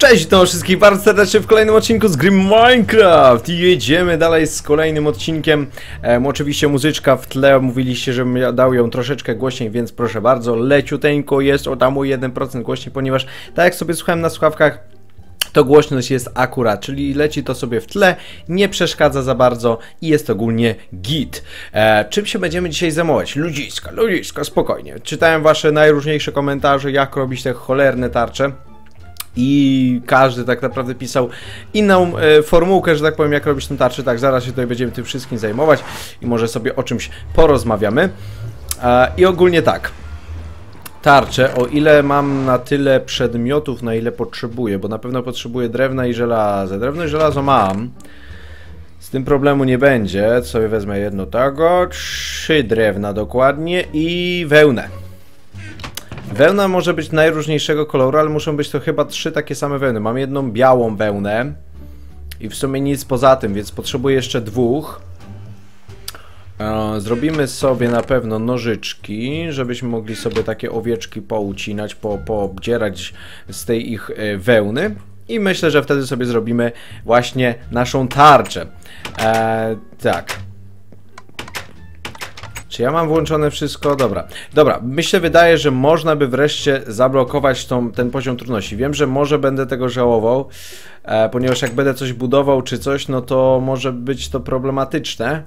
Cześć, witam wszystkich bardzo serdecznie w kolejnym odcinku z gry Minecraft i jedziemy dalej z kolejnym odcinkiem. Oczywiście muzyczka w tle, mówiliście, żebym dał ją troszeczkę głośniej, więc proszę bardzo, leciuteńko jest o tam o 1% głośniej, ponieważ tak jak sobie słuchałem na słuchawkach, to głośność jest akurat, czyli leci to sobie w tle, nie przeszkadza za bardzo i jest ogólnie git. Czym się będziemy dzisiaj zajmować? Ludziska, spokojnie. Czytałem wasze najróżniejsze komentarze, jak robić te cholerne tarcze. I każdy tak naprawdę pisał inną formułkę, że tak powiem, jak robić tą tarczę. Tak, zaraz się tutaj będziemy tym wszystkim zajmować i może sobie o czymś porozmawiamy. I ogólnie tak. Tarczę, o ile mam na tyle przedmiotów, na ile potrzebuję, bo na pewno potrzebuję drewna i żelaza. Drewno i żelazo mam. Z tym problemu nie będzie. Sobie wezmę jedno tego, 3 drewna dokładnie i wełnę. Wełna może być najróżniejszego koloru, ale muszą być to chyba 3 takie same wełny. Mam jedną białą wełnę i w sumie nic poza tym, więc potrzebuję jeszcze 2. Zrobimy sobie na pewno nożyczki, żebyśmy mogli sobie takie owieczki poucinać, poobdzierać z tej ich wełny. I myślę, że wtedy sobie zrobimy właśnie naszą tarczę. Tak. Czy ja mam włączone wszystko? Dobra, wydaje, że można by wreszcie zablokować ten poziom trudności. Wiem, że może będę tego żałował, ponieważ jak będę coś budował czy coś, no to może być to problematyczne.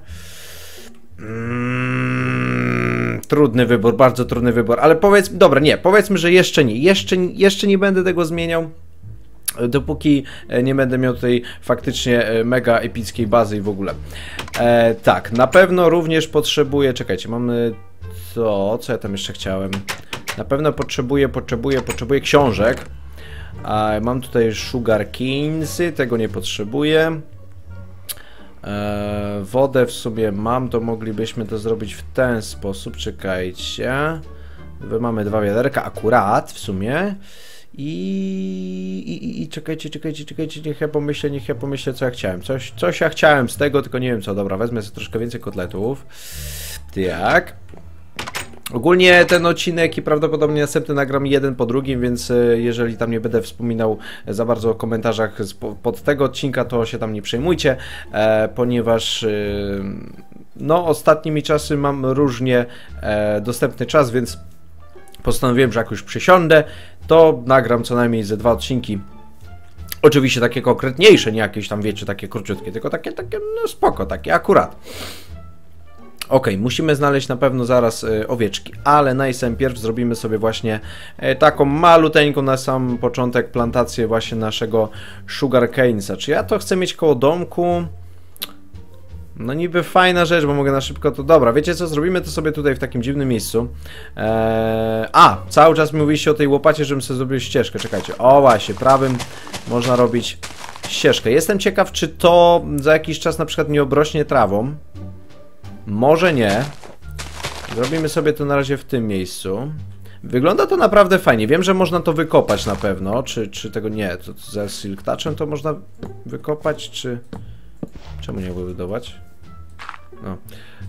Trudny wybór, bardzo trudny wybór, ale powiedzmy, że jeszcze nie. Jeszcze nie będę tego zmieniał. Dopóki nie będę miał tutaj faktycznie mega epickiej bazy i w ogóle. Tak, na pewno również potrzebuję, czekajcie, mamy to, co ja tam jeszcze chciałem. Na pewno potrzebuję książek. Mam tutaj sugar canesy, tego nie potrzebuję. Wodę w sobie mam, to moglibyśmy to zrobić w ten sposób, czekajcie. Mamy 2 wiaderka akurat w sumie. I czekajcie, niech ja pomyślę, co ja chciałem. Coś ja chciałem z tego, tylko nie wiem co. Dobra, wezmę sobie troszkę więcej kotletów. Tak. Ogólnie ten odcinek i prawdopodobnie następny nagram jeden po drugim, więc jeżeli tam nie będę wspominał za bardzo o komentarzach pod tego odcinka, to się tam nie przejmujcie, ponieważ no ostatnimi czasy mam różnie dostępny czas, więc postanowiłem, że jak już przysiądę, to nagram co najmniej ze 2 odcinki. Oczywiście takie konkretniejsze, nie jakieś tam, wiecie, takie króciutkie, tylko takie no spoko, takie akurat. Ok, musimy znaleźć na pewno zaraz owieczki, ale najpierw zrobimy sobie właśnie taką maluteńką na sam początek plantację właśnie naszego sugarcanesa. Czy ja to chcę mieć koło domku? No niby fajna rzecz, bo mogę na szybko to... Dobra, wiecie co? Zrobimy to sobie tutaj w takim dziwnym miejscu. Cały czas mówiliście o tej łopacie, żebym sobie zrobił ścieżkę. Czekajcie. O właśnie, prawym można robić ścieżkę. Jestem ciekaw, czy to za jakiś czas na przykład nie obrośnie trawą. Może nie. Zrobimy sobie to na razie w tym miejscu. Wygląda to naprawdę fajnie. Wiem, że można to wykopać na pewno. Czy tego nie? To za silk touchem to można wykopać, czy... Czemu nie wybudować? No.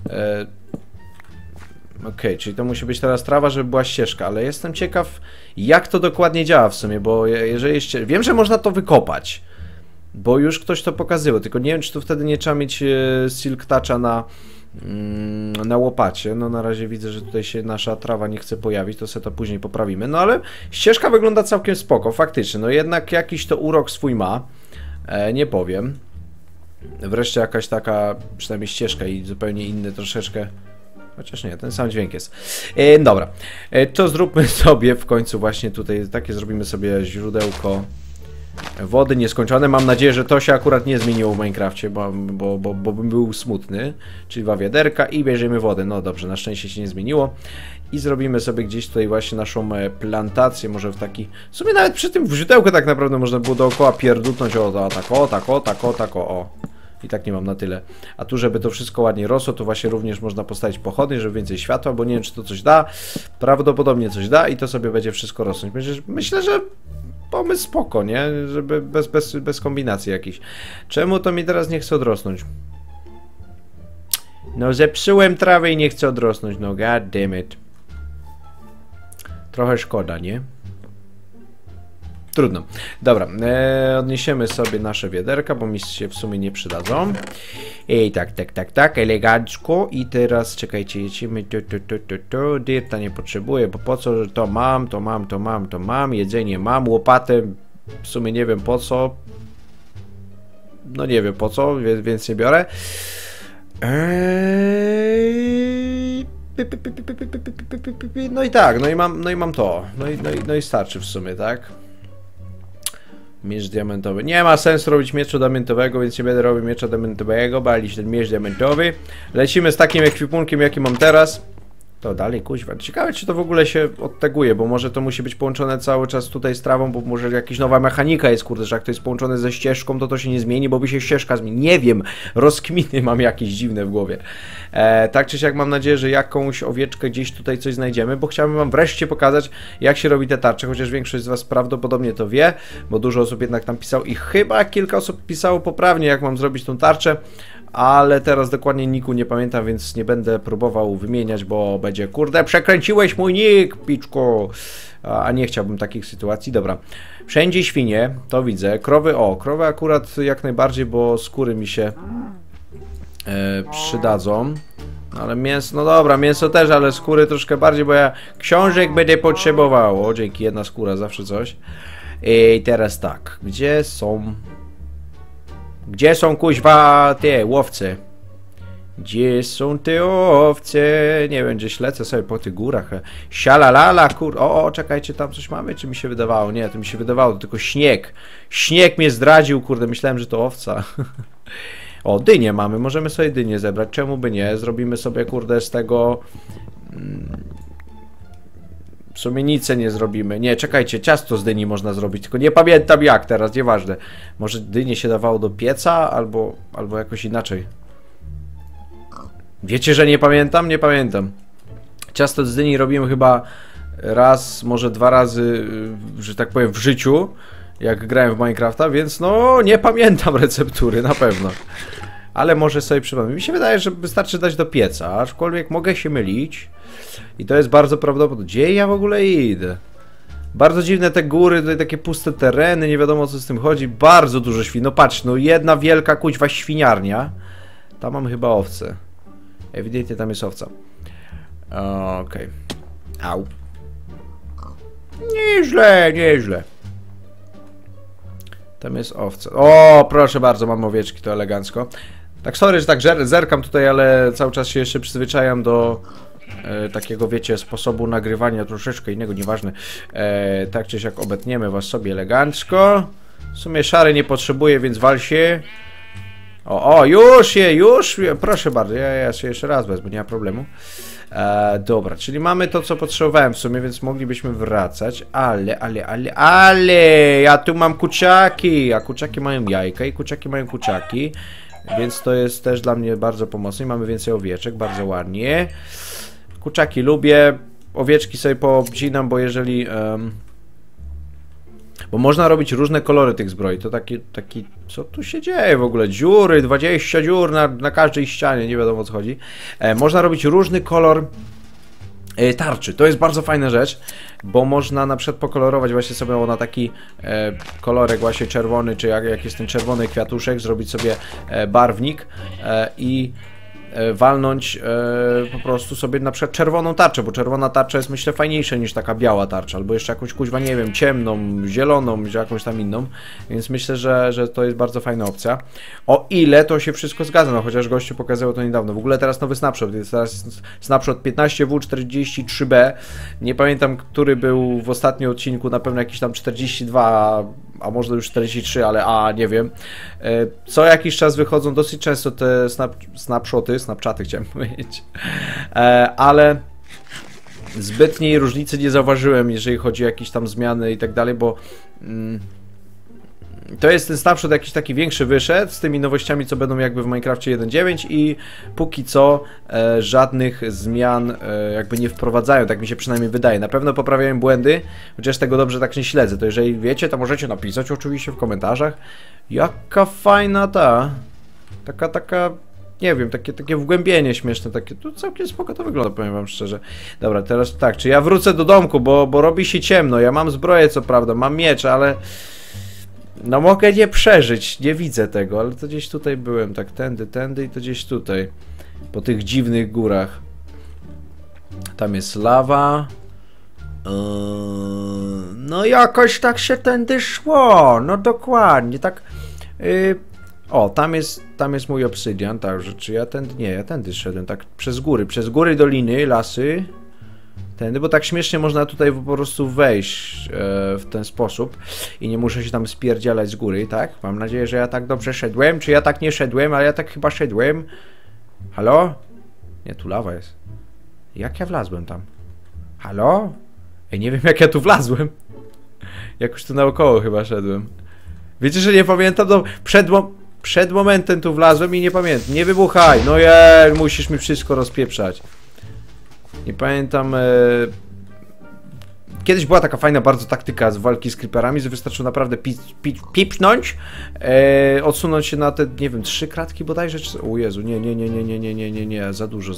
Okej, czyli to musi być teraz trawa, żeby była ścieżka, ale jestem ciekaw, jak to dokładnie działa w sumie, bo jeżeli jeszcze... Wiem, że można to wykopać, bo już ktoś to pokazywał, tylko nie wiem, czy tu wtedy nie trzeba mieć silk toucha na łopacie. No na razie widzę, że tutaj się nasza trawa nie chce pojawić, to sobie to później poprawimy. No ale ścieżka wygląda całkiem spoko, faktycznie. No jednak jakiś to urok swój ma, nie powiem. Wreszcie jakaś taka, przynajmniej ścieżka i zupełnie inny troszeczkę, chociaż nie, ten sam dźwięk jest. Dobra, to zróbmy sobie w końcu właśnie tutaj, takie zrobimy sobie źródełko wody nieskończone. Mam nadzieję, że to się akurat nie zmieniło w Minecrafcie, bo bym był smutny. Czyli 2 wiaderka i bierzemy wodę. No dobrze, na szczęście się nie zmieniło. I zrobimy sobie gdzieś tutaj właśnie naszą plantację, może w taki... W sumie nawet przy tym źródełku tak naprawdę można było dookoła pierdutnąć o. I tak nie mam na tyle. A tu, żeby to wszystko ładnie rosło, to właśnie również można postawić pochodnie, żeby więcej światła, bo nie wiem, czy to coś da. Prawdopodobnie coś da i to sobie będzie wszystko rosnąć. Myślę, że pomysł spoko, nie? Żeby bez kombinacji jakichś. Czemu to mi teraz nie chce odrosnąć? No zepsułem trawę i nie chcę odrosnąć, no god damn it. Trochę szkoda, nie? Trudno. Dobra, odniesiemy sobie nasze wiaderka, bo mi się w sumie nie przydadzą. I tak, elegancko. I teraz, czekajcie, jedziemy, dirta nie potrzebuję, bo po co, to mam, jedzenie mam, łopatę, w sumie nie wiem po co. No nie wiem po co, więc nie biorę. No i tak, no i mam to. No i starczy w sumie, tak? Miecz diamentowy. Nie ma sensu robić mieczu diamentowego, więc nie będę robił miecza diamentowego, balić ten miecz diamentowy. Lecimy z takim ekwipunkiem, jaki mam teraz. To dalej, kuźwa. Ciekawe, czy to w ogóle się odteguje, bo może to musi być połączone cały czas tutaj z trawą, bo może jakaś nowa mechanika jest, kurde, że jak to jest połączone ze ścieżką, to się nie zmieni, bo by się ścieżka zmieni. Nie wiem, rozkminy mam jakieś dziwne w głowie. Tak czy siak mam nadzieję, że jakąś owieczkę gdzieś tutaj coś znajdziemy, bo chciałbym wam wreszcie pokazać, jak się robi te tarcze, chociaż większość z was prawdopodobnie to wie, bo dużo osób jednak tam pisało i chyba kilka osób pisało poprawnie, jak mam zrobić tą tarczę. Ale teraz dokładnie niku nie pamiętam, więc nie będę próbował wymieniać, bo będzie, kurde, przekręciłeś mój nick, piczku. A nie chciałbym takich sytuacji. Dobra, wszędzie świnie, to widzę. Krowy, krowy akurat jak najbardziej, bo skóry mi się przydadzą. Ale mięso, no dobra, mięso też, ale skóry troszkę bardziej, bo ja książek będę potrzebował. O, dzięki, jedna skóra, zawsze coś. I teraz tak, gdzie są kuźwa te łowce? Gdzie są te owce? Nie wiem, gdzieś lecę sobie po tych górach. Sialalala, czekajcie, tam coś mamy? Czy mi się wydawało? Nie, to mi się wydawało, to tylko śnieg. Śnieg mnie zdradził, kurde, myślałem, że to owca. O, dynię mamy, możemy sobie dynię zebrać, czemu by nie? Zrobimy sobie, kurde, z tego... W sumie nic nie zrobimy. Nie, czekajcie, ciasto z dyni można zrobić, tylko nie pamiętam jak teraz, nieważne. Może dynię się dawało do pieca, albo jakoś inaczej. Wiecie, że nie pamiętam? Nie pamiętam. Ciasto z dyni robimy chyba raz, może 2 razy, że tak powiem, w życiu, jak grałem w Minecrafta, więc no nie pamiętam receptury, na pewno. Ale może sobie przypomnę. Mi się wydaje, że wystarczy dać do pieca, aczkolwiek mogę się mylić. I to jest bardzo prawdopodobne. Gdzie ja w ogóle idę? Bardzo dziwne te góry, tutaj takie puste tereny, nie wiadomo co z tym chodzi. Bardzo dużo świn. No patrz, no jedna wielka kuźwa świniarnia. Tam mam chyba owce. Ewidentnie tam jest owca. Okej. Au. Nieźle, nieźle. Tam jest owca. O, proszę bardzo, mam owieczki, to elegancko. Tak, sorry, że tak zerkam tutaj, ale cały czas się jeszcze przyzwyczajam do takiego, wiecie, sposobu nagrywania troszeczkę innego, nieważne. Tak czy siak obetniemy was sobie elegancko. W sumie szary nie potrzebuję, więc wal się. Już, proszę bardzo, ja się jeszcze raz wezmę, nie ma problemu. Dobra, czyli mamy to, co potrzebowałem w sumie, więc moglibyśmy wracać, ale, ja tu mam kuciaki, a kuciaki mają jajka i kuciaki mają kuciaki, więc to jest też dla mnie bardzo pomocne i mamy więcej owieczek, bardzo ładnie. Kuciaki lubię, owieczki sobie poobcinam, bo jeżeli... Bo można robić różne kolory tych zbroi, to taki... Co tu się dzieje w ogóle? Dziury, 20 dziur na każdej ścianie, nie wiadomo o co chodzi. Można robić różny kolor tarczy, to jest bardzo fajna rzecz, bo można na przykład pokolorować właśnie sobie na taki kolorek właśnie czerwony, czy jak jest ten czerwony kwiatuszek, zrobić sobie barwnik i walnąć po prostu sobie na przykład czerwoną tarczę, bo czerwona tarcza jest, myślę, fajniejsza niż taka biała tarcza, albo jeszcze jakąś kuźwa, nie wiem, ciemną, zieloną, czy jakąś tam inną, więc myślę, że to jest bardzo fajna opcja. O ile to się wszystko zgadza, no chociaż gościu pokazywał to niedawno. W ogóle teraz nowy snapshot, jest teraz snapshot 15W43B, nie pamiętam, który był w ostatnim odcinku, na pewno jakiś tam 42, a może już 43, ale nie wiem. Co jakiś czas wychodzą dosyć często te snapshoty chciałem powiedzieć, ale zbytniej różnicy nie zauważyłem, jeżeli chodzi o jakieś tam zmiany i tak dalej, bo to jest ten snapshot jakiś taki większy wyszedł z tymi nowościami, co będą jakby w Minecrafcie 1.9 i póki co żadnych zmian jakby nie wprowadzają, tak mi się przynajmniej wydaje. Na pewno poprawiają błędy, chociaż tego dobrze tak nie śledzę, to jeżeli wiecie, to możecie napisać oczywiście w komentarzach. Jaka fajna taka nie wiem, takie wgłębienie śmieszne, takie, to całkiem spoko to wygląda, powiem wam szczerze. Dobra, teraz tak, czy ja wrócę do domku, bo robi się ciemno, ja mam zbroję co prawda, mam miecz, ale... No mogę nie przeżyć, nie widzę tego, ale to gdzieś tutaj byłem, tak tędy i to gdzieś tutaj. Po tych dziwnych górach. Tam jest lawa. No jakoś tak się tędy szło, no dokładnie, tak... O, tam jest mój obsydian, także czy ja tędy... Nie, ja tędy szedłem, tak przez góry, doliny, lasy. Tędy, bo tak śmiesznie można tutaj po prostu wejść w ten sposób i nie muszę się tam spierdzielać z góry, tak? Mam nadzieję, że ja tak dobrze szedłem, czy ja tak nie szedłem, ale ja tak chyba szedłem. Halo? Nie, tu lawa jest. Jak ja wlazłem tam? Halo? Ej, nie wiem jak ja tu wlazłem. Jakoś tu naokoło chyba szedłem. Wiecie, że nie pamiętam? No, przed momentem tu wlazłem i nie pamiętam. Nie wybuchaj! No musisz mi wszystko rozpieprzać. Nie pamiętam... Kiedyś była taka fajna bardzo taktyka z walki z creeperami, że wystarczyło naprawdę pipnąć, odsunąć się na te, nie wiem, 3 kratki bodajże, czy... O Jezu, nie, za dużo.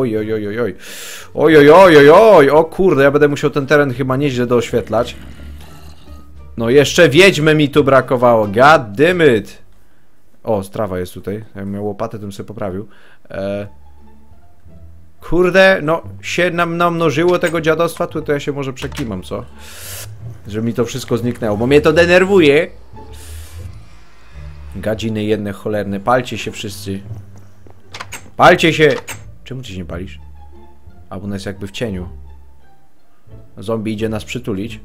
Oj, o kurde, ja będę musiał ten teren chyba nieźle doświetlać. No jeszcze wiedźmy mi tu brakowało, god damn it. O, strawa jest tutaj, jakbym miał łopatę, to bym sobie poprawił. Kurde, no się nam namnożyło tego dziadostwa, to ja się może przekimam, co? Żeby mi to wszystko zniknęło, bo mnie to denerwuje. Gadziny jedne cholerne, palcie się wszyscy. Palcie się! Czemu ty się nie palisz? A bo ona jest jakby w cieniu. Zombie idzie nas przytulić.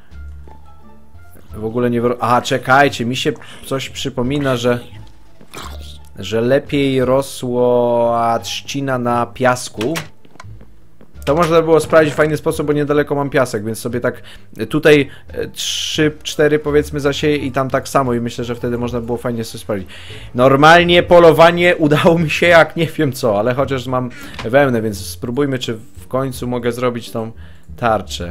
W ogóle nie... Aha, czekajcie, mi się coś przypomina, że lepiej rosła trzcina na piasku. To można było sprawdzić w fajny sposób, bo niedaleko mam piasek, więc sobie tak tutaj 3-4 powiedzmy zasieję i tam tak samo i myślę, że wtedy można było fajnie sobie sprawdzić. Normalnie polowanie udało mi się jak nie wiem co, ale chociaż mam wełnę, więc spróbujmy, czy w końcu mogę zrobić tą tarczę.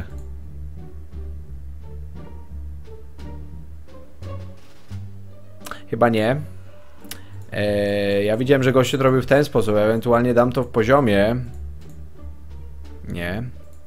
Chyba nie. Ja widziałem, że gościu to robił w ten sposób, ewentualnie dam to w poziomie. Nie.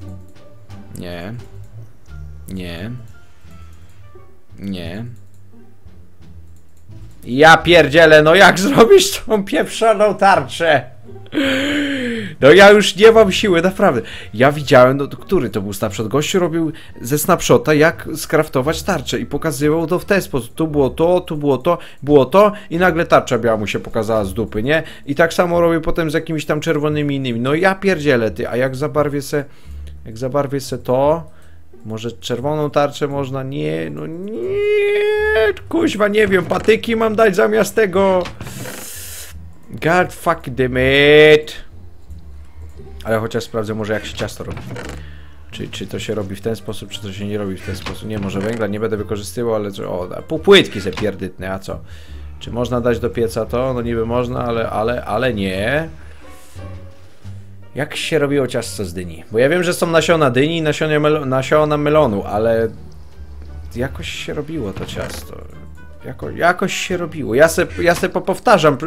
Ja pierdzielę, no jak zrobisz tą pieprzoną tarczę? No ja już nie mam siły, naprawdę. Ja widziałem, no który to był snapshot? Gościu robił ze snapshota jak skraftować tarczę i pokazywał to w ten sposób. Tu było to, tu było to i nagle tarcza biała mu się pokazała z dupy, nie? I tak samo robił potem z jakimiś tam czerwonymi innymi. No ja pierdzielę, ty, a jak zabarwię se to... Może czerwoną tarczę można? Nie, no nie, kuźwa, nie wiem, patyki mam dać zamiast tego. God fuck damn it. Ale chociaż sprawdzę może jak się ciasto robi. Czy to się robi w ten sposób, czy to się nie robi w ten sposób. Nie, może węgla nie będę wykorzystywał, ale o, pół płytki se pierdytne, a co? Czy można dać do pieca to? No niby można, ale nie. Jak się robiło ciasto z dyni? Bo ja wiem, że są nasiona dyni i nasiona melonu, ale jakoś się robiło to ciasto. Jakoś się robiło. Ja se popowtarzam.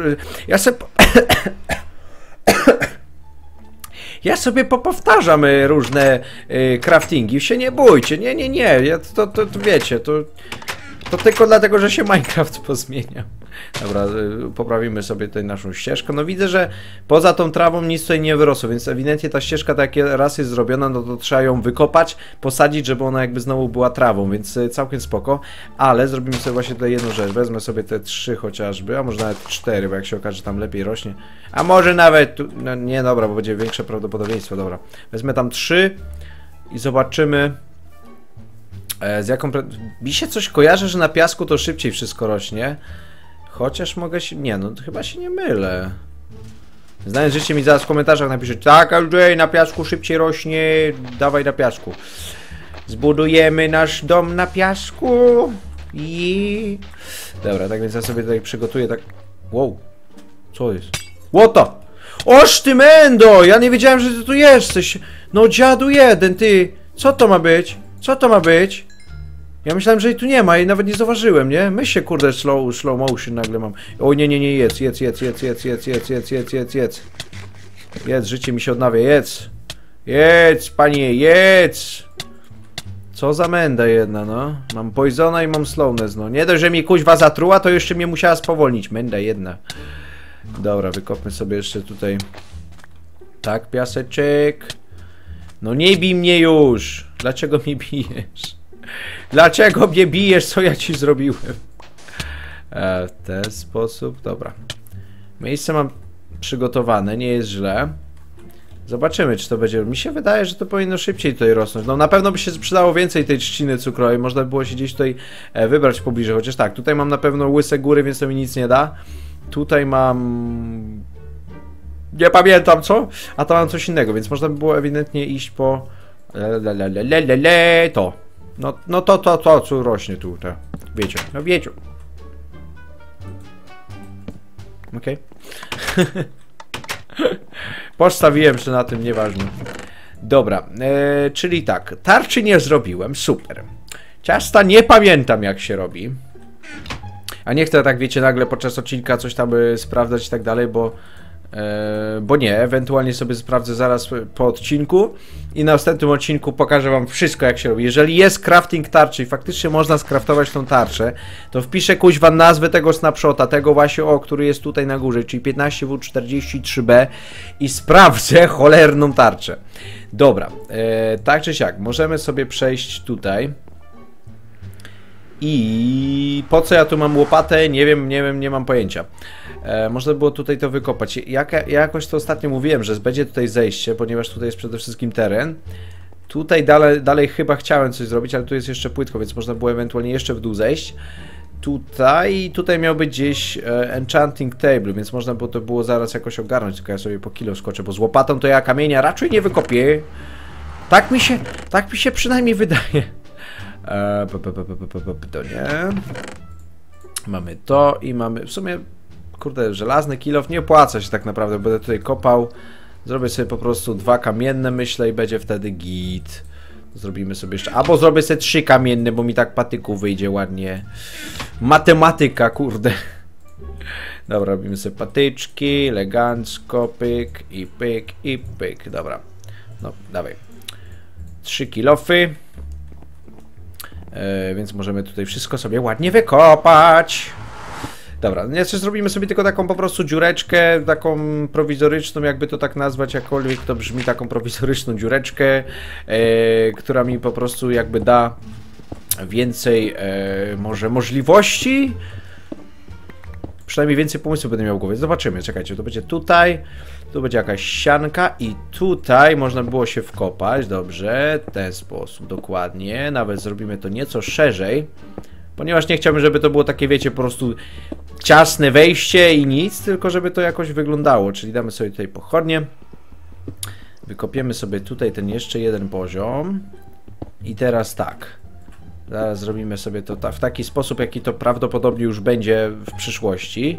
Ja sobie popowtarzam różne craftingi. Się nie bójcie. Nie. To wiecie, to tylko dlatego, że się Minecraft pozmienia. Dobra, poprawimy sobie tutaj naszą ścieżkę. No widzę, że poza tą trawą nic tutaj nie wyrosło, więc ewidentnie ta ścieżka tak jak raz jest zrobiona, no to trzeba ją wykopać, posadzić, żeby ona jakby znowu była trawą, więc całkiem spoko. Ale zrobimy sobie właśnie tutaj jedną rzecz. Wezmę sobie te 3 chociażby, a może nawet 4, bo jak się okaże, że tam lepiej rośnie. A może nawet... No nie, dobra, bo będzie większe prawdopodobieństwo, dobra. Wezmę tam 3 i zobaczymy... Z jaką... Mi się coś kojarzy, że na piasku to szybciej wszystko rośnie. Chociaż mogę się... Nie, no chyba się nie mylę. Znając życie mi zaraz w komentarzach napisze: tak, Andrzej, na piasku szybciej rośnie. Dawaj na piasku. Zbudujemy nasz dom na piasku. I... Dobra, tak więc ja sobie tutaj przygotuję tak... Wow. Co jest? Łota! Oż ty mendo! Ja nie wiedziałem, że ty tu jesteś. No dziadu jeden, ty. Co to ma być? Co to ma być? Ja myślałem, że jej tu nie ma i nawet nie zauważyłem, nie? Myślę, kurde, slow motion nagle mam. O nie, jedz. Jedz, życie mi się odnawia, jedz. Jedz, panie, jedz. Co za menda jedna, no. Mam poisona i mam slowness, no. Nie dość, że mi kuźwa zatruła, to jeszcze mnie musiała spowolnić. Menda jedna. Dobra, wykopmy sobie jeszcze tutaj. Tak, piaseczek. No nie bij mnie już. Dlaczego mnie bijesz? Dlaczego mnie bijesz? Co ja ci zrobiłem? W ten sposób, dobra. Miejsce mam przygotowane, nie jest źle. Zobaczymy, czy to będzie. Mi się wydaje, że to powinno szybciej tutaj rosnąć. No na pewno by się przydało więcej tej trzciny cukrowej. Można by było się gdzieś tutaj wybrać pobliżej. Chociaż tak, tutaj mam na pewno łyse góry, więc to mi nic nie da. Tutaj mam... Nie pamiętam co, a to mam coś innego, więc można by było ewidentnie iść po... To. No to, co rośnie tu, to. Wiecie, no wiecie. Okej. Postawiłem się na tym, nieważne. Dobra, czyli tak, tarczy nie zrobiłem, super. Ciasta nie pamiętam jak się robi. A nie chcę tak, wiecie, nagle podczas odcinka coś tam sprawdzać i tak dalej, bo nie, ewentualnie sobie sprawdzę zaraz po odcinku i na następnym odcinku pokażę wam wszystko jak się robi. Jeżeli jest crafting tarczy i faktycznie można skraftować tą tarczę, to wpiszę kuźwa nazwę tego snapshota, tego właśnie który jest tutaj na górze, czyli 15W43B i sprawdzę cholerną tarczę. Dobra, tak czy siak, możemy sobie przejść tutaj. I po co ja tu mam łopatę? Nie wiem, nie mam pojęcia. Można było tutaj to wykopać. Ja jakoś to ostatnio mówiłem, że będzie tutaj zejście, ponieważ tutaj jest przede wszystkim teren. Tutaj dalej chyba chciałem coś zrobić, ale tu jest jeszcze płytko, więc można było ewentualnie jeszcze w dół zejść. Tutaj miał być gdzieś enchanting table, więc można było to zaraz jakoś ogarnąć, tylko ja sobie po kilo skoczę, bo z łopatą to ja kamienia raczej nie wykopię. Tak mi się przynajmniej wydaje. To nie. Mamy to i mamy w sumie, kurde, żelazny kilof. Nie opłaca się tak naprawdę, będę tutaj kopał. Zrobię sobie po prostu 2 kamienne, myślę, i będzie wtedy git. Zrobimy sobie jeszcze, albo zrobię sobie 3 kamienne, bo mi tak patyków wyjdzie ładnie. Matematyka, kurde. Dobra, robimy sobie patyczki, elegancko, pyk i pyk i pyk. Dobra, no dawaj. 3 kilofy. Więc możemy tutaj wszystko sobie ładnie wykopać. Dobra, jeszcze zrobimy sobie tylko taką po prostu dziureczkę, taką prowizoryczną, jakby to tak nazwać, jakkolwiek to brzmi, taką prowizoryczną dziureczkę, która mi po prostu jakby da więcej może możliwości. Przynajmniej więcej pomysłów będę miał w głowie. Zobaczymy, czekajcie, to będzie tutaj, tu będzie jakaś ścianka i tutaj można było się wkopać, dobrze, w ten sposób, dokładnie, nawet zrobimy to nieco szerzej, ponieważ nie chciałbym, żeby to było takie, wiecie, po prostu ciasne wejście i nic, tylko żeby to jakoś wyglądało, czyli damy sobie tutaj pochodnie, wykopiemy sobie tutaj ten jeszcze jeden poziom i teraz tak. Zaraz zrobimy sobie to w taki sposób, jaki to prawdopodobnie już będzie w przyszłości.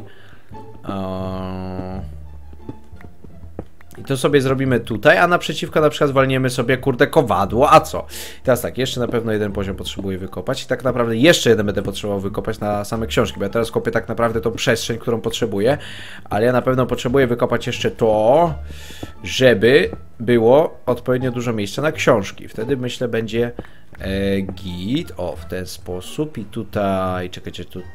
I to sobie zrobimy tutaj, a naprzeciwko na przykład zwalniemy sobie, kurde, kowadło, a co? Teraz tak, jeszcze na pewno jeden poziom potrzebuję wykopać i tak naprawdę jeszcze jeden będę potrzebował wykopać na same książki, bo ja teraz kopię tak naprawdę tą przestrzeń, którą potrzebuję, ale ja na pewno potrzebuję wykopać jeszcze to, żeby było odpowiednio dużo miejsca na książki. Wtedy myślę będzie git, o, w ten sposób i tutaj, czekajcie, tu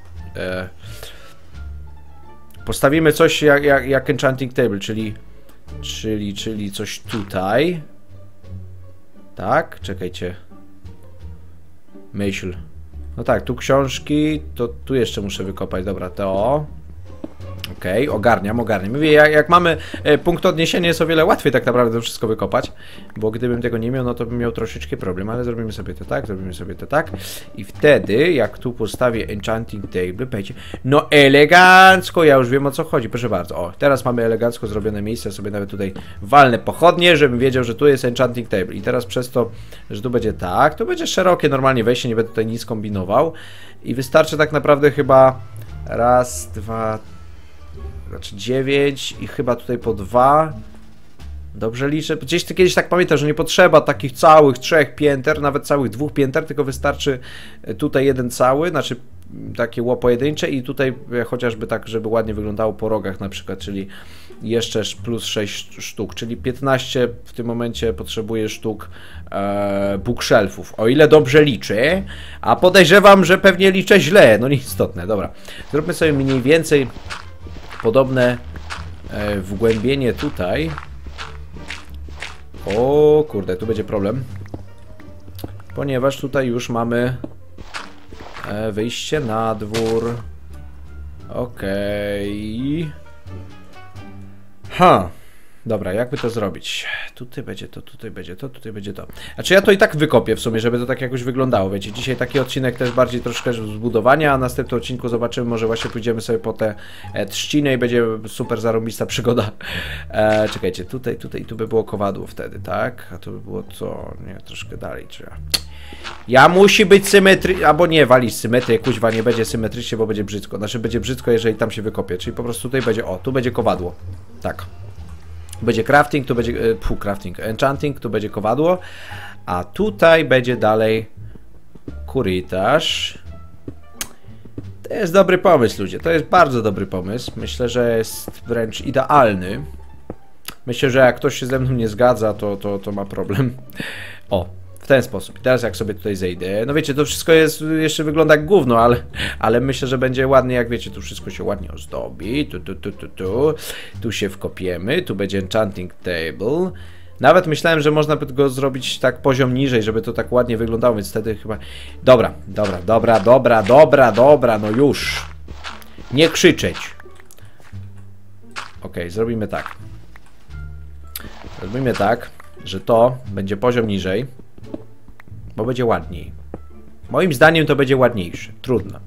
postawimy coś jak enchanting table, czyli coś tutaj. Tak, czekajcie. Myśl. No tak, tu książki, to tu jeszcze muszę wykopać, dobra, to. Okej, ogarniam. Mówię, jak mamy punkt odniesienia, jest o wiele łatwiej tak naprawdę to wszystko wykopać, bo gdybym tego nie miał, no to bym miał troszeczkę problem, ale zrobimy sobie to tak, zrobimy sobie to tak i wtedy, jak tu postawię enchanting table, będzie, no elegancko, ja już wiem o co chodzi, proszę bardzo, o, teraz mamy elegancko zrobione miejsce, sobie nawet tutaj walnę pochodnie, żebym wiedział, że tu jest enchanting table i teraz przez to, że tu będzie tak, to będzie szerokie normalnie wejście, nie będę tutaj nic kombinował i wystarczy tak naprawdę chyba raz, dwa, znaczy 9 i chyba tutaj po 2 Dobrze liczę. Gdzieś ty kiedyś tak pamiętam, że nie potrzeba takich całych 3 pięter, nawet całych 2 pięter, tylko wystarczy tutaj jeden cały, znaczy takie pojedyncze i tutaj chociażby tak, żeby ładnie wyglądało po rogach na przykład, czyli jeszcze plus 6 sztuk, czyli 15 w tym momencie potrzebuję sztuk bookshelfów, o ile dobrze liczę, a podejrzewam, że pewnie liczę źle, no nieistotne, dobra. Zróbmy sobie mniej więcej podobne wgłębienie tutaj. O kurde, tu będzie problem, ponieważ tutaj już mamy wyjście na dwór. Okej. Dobra, jakby to zrobić? Tutaj będzie to, tutaj będzie to, tutaj będzie to. Znaczy ja to i tak wykopię w sumie, żeby to tak jakoś wyglądało. Wiecie, dzisiaj taki odcinek też bardziej troszkę zbudowania, a w następnym odcinku zobaczymy, może właśnie pójdziemy sobie po te trzciny i będzie super zarąbista przygoda. Czekajcie, tu by było kowadło wtedy, tak? A tu by było co? Nie, troszkę dalej trzeba. Ja musi być symetrycznie, albo nie, walić symetrię, kuźwa, nie będzie symetrycznie, bo będzie brzydko. Znaczy będzie brzydko, jeżeli tam się wykopie, czyli po prostu tutaj będzie, o, tu będzie kowadło. Tak. Będzie crafting, tu będzie, enchanting, tu będzie kowadło, a tutaj będzie dalej korytarz. To jest dobry pomysł, ludzie, to jest bardzo dobry pomysł. Myślę, że jest wręcz idealny. Myślę, że jak ktoś się ze mną nie zgadza, to ma problem. O, w ten sposób. I teraz jak sobie tutaj zejdę, no wiecie, to wszystko jest, jeszcze wygląda jak gówno, ale myślę, że będzie ładnie, jak wiecie, tu wszystko się ładnie ozdobi, tu się wkopiemy, tu będzie enchanting table. Nawet myślałem, że można by go zrobić tak poziom niżej, żeby to tak ładnie wyglądało, więc wtedy chyba... Dobra, no już. Nie krzyczeć. Okej, zrobimy tak. Zrobimy tak, że to będzie poziom niżej, bo będzie ładniej. Moim zdaniem to będzie ładniejsze. Trudno.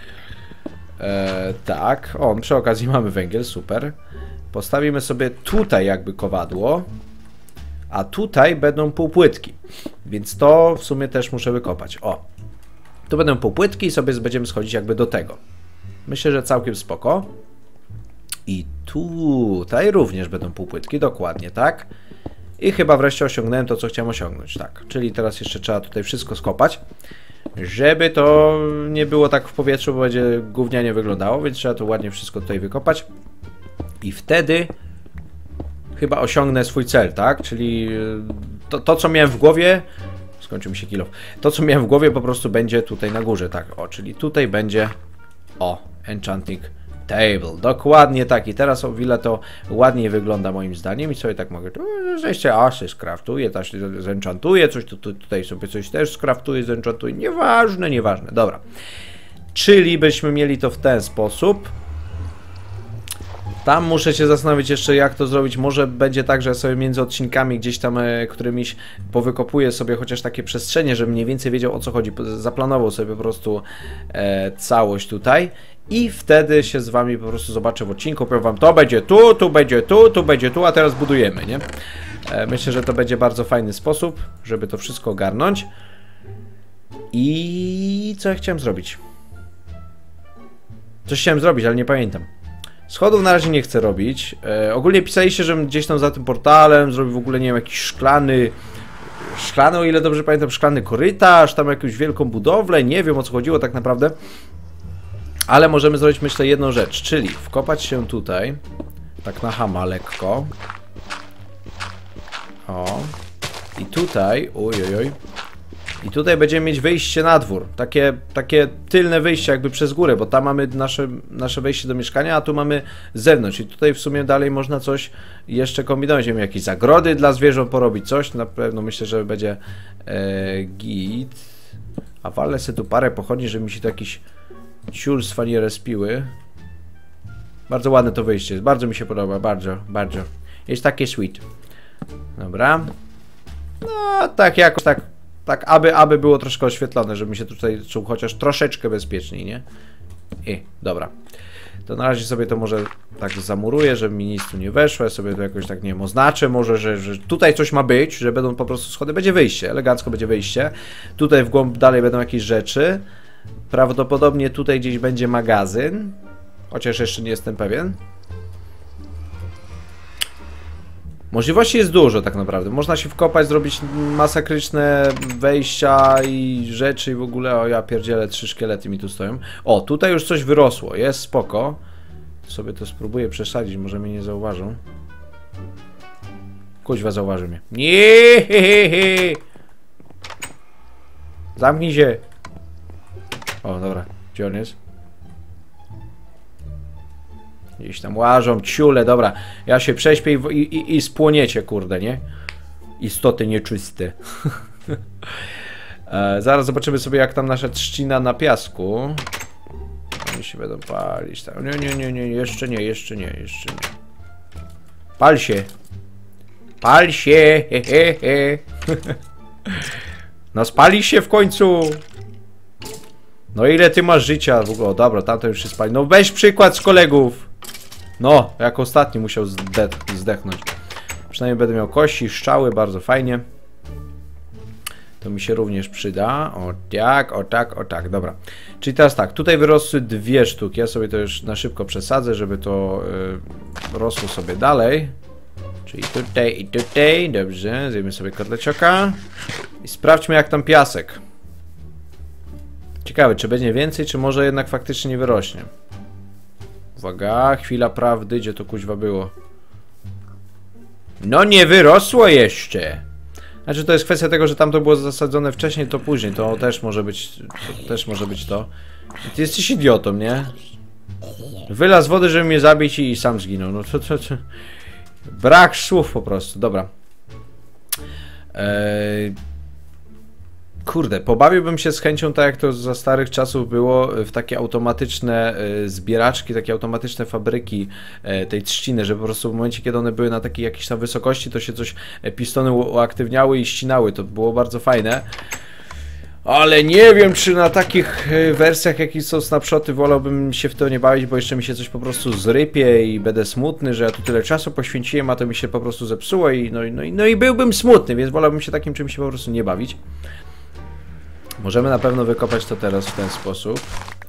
Tak. O, przy okazji mamy węgiel, super. Postawimy sobie tutaj jakby kowadło, a tutaj będą półpłytki. Więc to w sumie też muszę wykopać. O. Tu będą półpłytki i sobie będziemy schodzić jakby do tego. Myślę, że całkiem spoko. I tutaj również będą półpłytki, dokładnie, tak? I chyba wreszcie osiągnąłem to, co chciałem osiągnąć, tak. Czyli teraz jeszcze trzeba tutaj wszystko skopać, żeby to nie było tak w powietrzu, bo będzie gównianie wyglądało, więc trzeba to ładnie wszystko tutaj wykopać. I wtedy chyba osiągnę swój cel, tak? Czyli to co miałem w głowie, skończył mi się kilof, to co miałem w głowie po prostu będzie tutaj na górze, tak? O, czyli tutaj będzie, o, enchanting table, dokładnie tak. I teraz o wiele to ładniej wygląda moim zdaniem i sobie tak mogę, zejście, się skraftuję, też zenchantuję, coś tutaj sobie coś też skraftuję, zenchantuję, nieważne, dobra. Czyli byśmy mieli to w ten sposób. Tam muszę się zastanowić jeszcze, jak to zrobić. Może będzie tak, że sobie między odcinkami gdzieś tam którymiś powykopuję sobie chociaż takie przestrzenie, żebym mniej więcej wiedział, o co chodzi. Zaplanował sobie po prostu całość tutaj i wtedy się z wami po prostu zobaczę w odcinku. Powiem wam, to będzie tu będzie tu będzie tu, a teraz budujemy, nie? Myślę, że to będzie bardzo fajny sposób, żeby to wszystko ogarnąć. I co ja chciałem zrobić? Coś chciałem zrobić, ale nie pamiętam. Schodów na razie nie chcę robić. Ogólnie pisaliście, żebym gdzieś tam za tym portalem zrobił w ogóle, nie wiem, jakiś szklany, o ile dobrze pamiętam, szklany korytarz, tam jakąś wielką budowlę, nie wiem, o co chodziło tak naprawdę. Ale możemy zrobić, myślę, jedną rzecz, czyli wkopać się tutaj, tak na lekko. O. I tutaj, ojojoj. I tutaj będziemy mieć wyjście na dwór. Takie tylne wyjście jakby przez górę, bo tam mamy nasze wejście do mieszkania, a tu mamy z zewnątrz. I tutaj w sumie dalej można coś jeszcze kombinować. Wiemy, jakieś zagrody dla zwierząt porobić, coś. Na pewno myślę, że będzie git. A walę sobie tu parę pochodni, żeby mi się tu jakieś ciulstwa nie respiły. Bardzo ładne to wyjście jest. Bardzo mi się podoba. Bardzo. Jest takie sweet. Dobra. No, tak jakoś tak, aby było troszkę oświetlone, żebym się tutaj czuł chociaż troszeczkę bezpieczniej, nie? Dobra. To na razie sobie to może tak zamuruję, żeby mi nic tu nie weszło. Ja sobie to jakoś tak, nie wiem, oznaczę może, że tutaj coś ma być, że będą po prostu schody. Będzie wyjście, elegancko będzie wyjście. Tutaj w głąb dalej będą jakieś rzeczy. Prawdopodobnie tutaj gdzieś będzie magazyn. Chociaż jeszcze nie jestem pewien. Możliwości jest dużo tak naprawdę. Można się wkopać, zrobić masakryczne wejścia i rzeczy i w ogóle. O ja pierdzielę, 3 szkielety mi tu stoją. O, tutaj już coś wyrosło, jest spoko. Sobie to spróbuję przesadzić, może mnie nie zauważą. Kuźwa, zauważy mnie. Nie. Zamknij się. O, dobra, gdzie on jest? Gdzieś tam łażą, ciule, dobra. Ja się prześpię i spłoniecie, kurde, nie? Istoty nieczyste. Zaraz zobaczymy sobie, jak tam nasza trzcina na piasku. Oni się będą palić. Tak. Nie, jeszcze nie. Pal się. Pal się, he. No spali się w końcu. No ile ty masz życia w ogóle? O, dobra, tamto już się spali. No weź przykład z kolegów. No, jak ostatni musiał zdechnąć. Przynajmniej będę miał kości, szczały, bardzo fajnie. To mi się również przyda. O tak, dobra. Czyli teraz tak, tutaj wyrosły 2 sztuki. Ja sobie to już na szybko przesadzę, żeby to rosło sobie dalej. Czyli tutaj i tutaj. Dobrze, zjemy sobie kotlecioka. I sprawdźmy, jak tam piasek. Ciekawe, czy będzie więcej, czy może jednak faktycznie nie wyrośnie. Uwaga, chwila prawdy, gdzie to kuźwa było. No nie wyrosło jeszcze. Znaczy to jest kwestia tego, że tam to było zasadzone wcześniej, to później. To też może być to. Ty jesteś idiotą, nie? Wylazł z wody, żeby mnie zabić i sam zginął. No to. Brak słów po prostu, dobra. Kurde, pobawiłbym się z chęcią, tak jak to za starych czasów było, w takie automatyczne zbieraczki, takie automatyczne fabryki tej trzciny, że po prostu w momencie, kiedy one były na takiej jakiejś tam wysokości, to się coś, pistony uaktywniały i ścinały, to było bardzo fajne. Ale nie wiem, czy na takich wersjach, jakie są snapshoty, wolałbym się w to nie bawić, bo jeszcze mi się coś po prostu zrypie i będę smutny, że ja tu tyle czasu poświęciłem, a to mi się po prostu zepsuło i byłbym smutny, więc wolałbym się takim czymś po prostu nie bawić. Możemy na pewno wykopać to teraz w ten sposób.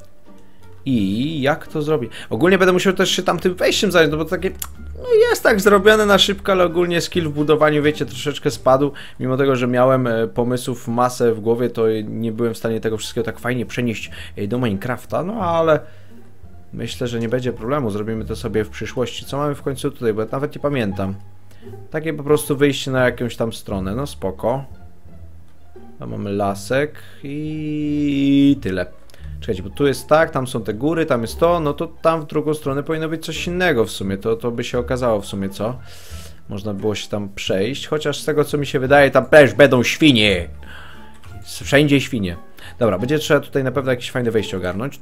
I jak to zrobić? Ogólnie będę musiał też się tam tym wejściem zająć, no bo to takie... No jest tak zrobione na szybko, ale ogólnie skill w budowaniu, wiecie, troszeczkę spadł. Mimo tego, że miałem pomysłów masę w głowie, to nie byłem w stanie tego wszystkiego tak fajnie przenieść do Minecrafta, no ale... Myślę, że nie będzie problemu, zrobimy to sobie w przyszłości. Co mamy w końcu tutaj, bo ja nawet nie pamiętam. Takie po prostu wyjście na jakąś tam stronę, no spoko. Tam mamy lasek i tyle. Czekajcie, bo tu jest tak, tam są te góry, tam jest to, no to tam w drugą stronę powinno być coś innego w sumie, to by się okazało w sumie, co? Można było się tam przejść, chociaż z tego co mi się wydaje, tam też będą świnie. Wszędzie świnie. Dobra, będzie trzeba tutaj na pewno jakieś fajne wejście ogarnąć.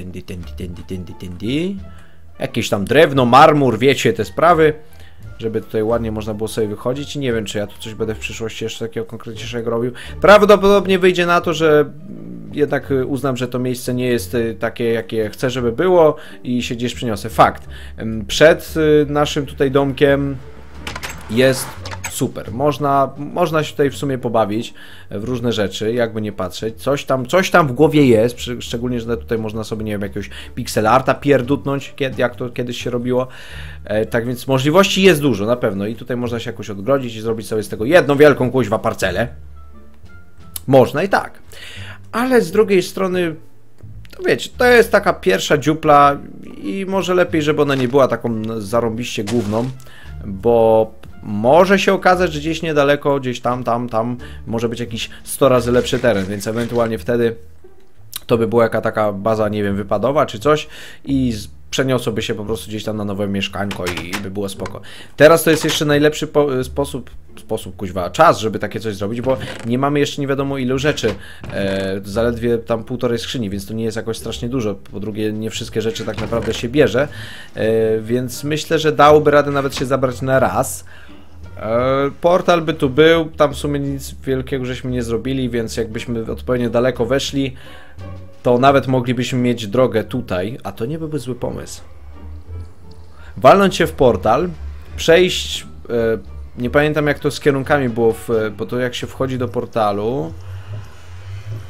Tędy. Jakieś tam drewno, marmur, wiecie, te sprawy. Żeby tutaj ładnie można było sobie wychodzić i nie wiem, czy ja tu coś będę w przyszłości jeszcze takiego konkretniejszego robił. Prawdopodobnie wyjdzie na to, że jednak uznam, że to miejsce nie jest takie, jakie chcę, żeby było i się gdzieś przyniosę. Fakt. Przed naszym tutaj domkiem jest super. Można się tutaj w sumie pobawić w różne rzeczy, jakby nie patrzeć. Coś tam w głowie jest, szczególnie, że tutaj można sobie, nie wiem, jakiegoś pixel arta pierdutnąć, jak to kiedyś się robiło. Tak więc możliwości jest dużo, na pewno. I tutaj można się jakoś odgrodzić i zrobić sobie z tego jedną wielką kuźwa parcelę. Można i tak. Ale z drugiej strony, to wiecie, to jest taka pierwsza dziupla i może lepiej, żeby ona nie była taką zarąbiście główną, bo może się okazać, że gdzieś niedaleko, gdzieś tam może być jakiś 100 razy lepszy teren, więc ewentualnie wtedy to by była jaka taka baza, nie wiem, wypadowa czy coś i przeniosłoby się po prostu gdzieś tam na nowe mieszkańko i by było spoko. Teraz to jest jeszcze najlepszy sposób, kuźwa, czas, żeby takie coś zrobić, bo nie mamy jeszcze nie wiadomo ilu rzeczy, zaledwie tam 1,5 skrzyni, więc to nie jest jakoś strasznie dużo. Po drugie, nie wszystkie rzeczy tak naprawdę się bierze, więc myślę, że dałoby radę nawet się zabrać na raz. Portal by tu był, tam w sumie nic wielkiego żeśmy nie zrobili, więc jakbyśmy odpowiednio daleko weszli, to nawet moglibyśmy mieć drogę tutaj, a to nie byłby zły pomysł. Walnąć się w portal, przejść, nie pamiętam jak to z kierunkami było, bo to jak się wchodzi do portalu,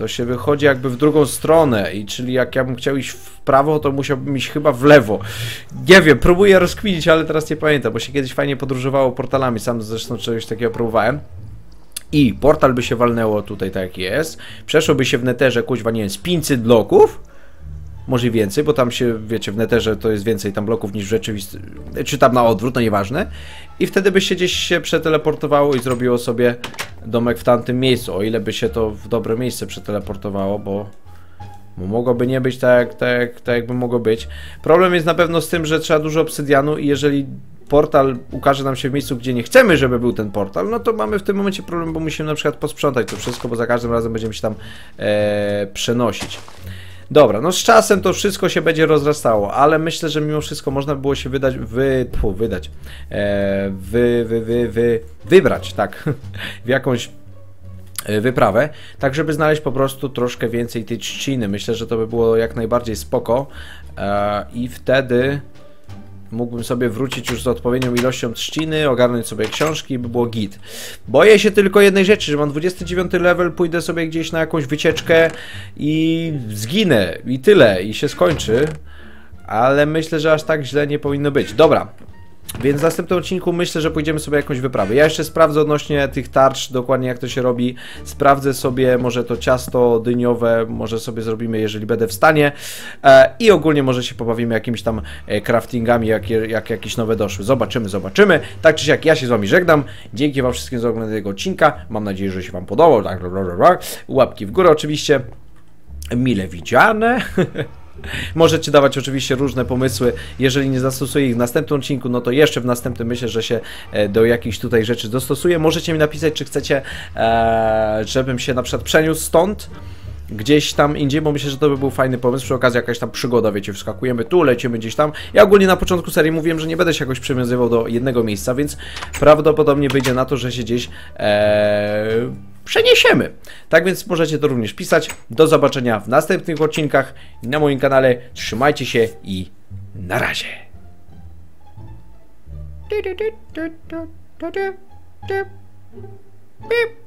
to się wychodzi jakby w drugą stronę i czyli jak ja bym chciał iść w prawo, to musiałbym iść chyba w lewo. Nie wiem, próbuję rozkminić, ale teraz nie pamiętam, bo się kiedyś fajnie podróżowało portalami, sam zresztą czegoś takiego próbowałem. I portal by się walnęło tutaj tak jak jest, przeszłoby się w neterze, kuźwa, nie wiem, z 500 bloków, może i więcej, bo tam się, wiecie, w neterze to jest więcej tam bloków niż w rzeczywistości, czy tam na odwrót, no nieważne. I wtedy by się gdzieś się przeteleportowało i zrobiło sobie domek w tamtym miejscu, o ile by się to w dobre miejsce przeteleportowało, bo mogłoby nie być tak jakby mogło być. Problem jest na pewno z tym, że trzeba dużo obsydianu i jeżeli portal ukaże nam się w miejscu, gdzie nie chcemy, żeby był ten portal, no to mamy w tym momencie problem, bo musimy na przykład posprzątać to wszystko, bo za każdym razem będziemy się tam przenosić. Dobra, no z czasem to wszystko się będzie rozrastało, ale myślę, że mimo wszystko można by było się wybrać, tak, w jakąś wyprawę, tak żeby znaleźć po prostu troszkę więcej tej trzciny. Myślę, że to by było jak najbardziej spoko i wtedy mógłbym sobie wrócić już z odpowiednią ilością trzciny, ogarnąć sobie książki i by było git. Boję się tylko jednej rzeczy, że mam 29 level, pójdę sobie gdzieś na jakąś wycieczkę i zginę i tyle, i się skończy, ale myślę, że aż tak źle nie powinno być. Dobra. Więc w następnym odcinku myślę, że pójdziemy sobie jakąś wyprawę. Ja jeszcze sprawdzę odnośnie tych tarcz, dokładnie jak to się robi. Sprawdzę sobie może to ciasto dyniowe, może sobie zrobimy, jeżeli będę w stanie. I ogólnie może się pobawimy jakimiś tam craftingami, jak jakieś nowe doszły. Zobaczymy. Tak czy siak, ja się z wami żegnam. Dzięki wam wszystkim za oglądanie tego odcinka. Mam nadzieję, że się wam podobał. Łapki w górę oczywiście. Mile widziane. Możecie dawać oczywiście różne pomysły, jeżeli nie zastosuję ich w następnym odcinku, no to jeszcze w następnym myślę, że się do jakichś tutaj rzeczy dostosuję. Możecie mi napisać, czy chcecie, żebym się na przykład przeniósł stąd, gdzieś tam indziej, bo myślę, że to by był fajny pomysł, przy okazji jakaś tam przygoda, wiecie, wskakujemy tu, lecimy gdzieś tam. Ja ogólnie na początku serii mówiłem, że nie będę się jakoś przywiązywał do jednego miejsca, więc prawdopodobnie wyjdzie na to, że się gdzieś przeniesiemy. Tak więc możecie to również pisać. Do zobaczenia w następnych odcinkach na moim kanale. Trzymajcie się i na razie.